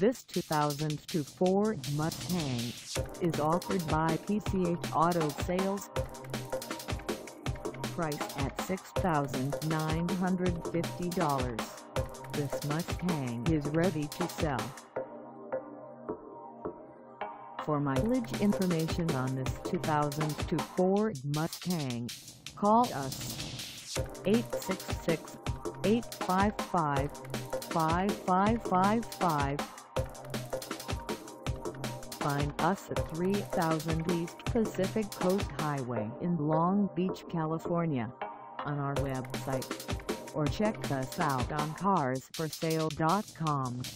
This 2002 Ford Mustang is offered by PCH Auto Sales. Priced at $6,950, this Mustang is ready to sell. For mileage information on this 2002 Ford Mustang, call us 866-855-5555. Find us at 3000 East Pacific Coast Highway in Long Beach, California, on our website, or check us out on carsforsale.com.